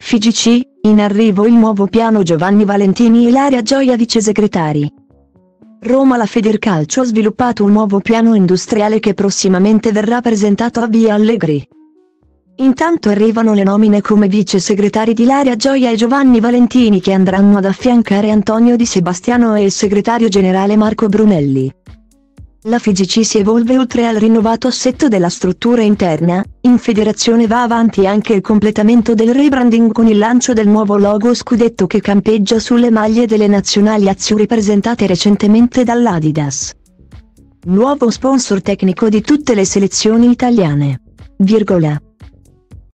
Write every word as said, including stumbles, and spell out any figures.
F I G C, in arrivo il nuovo piano Giovanni Valentini e Ilaria Gioia vice segretari. Roma. La Federcalcio ha sviluppato un nuovo piano industriale che prossimamente verrà presentato a Via Allegri. Intanto arrivano le nomine come vice segretari di Ilaria Gioia e Giovanni Valentini, che andranno ad affiancare Antonio Di Sebastiano e il segretario generale Marco Brunelli. La F I G C si evolve. Oltre al rinnovato assetto della struttura interna, in federazione va avanti anche il completamento del rebranding con il lancio del nuovo logo scudetto che campeggia sulle maglie delle nazionali azzurre presentate recentemente dall'Adidas. Nuovo sponsor tecnico di tutte le selezioni italiane. Virgola.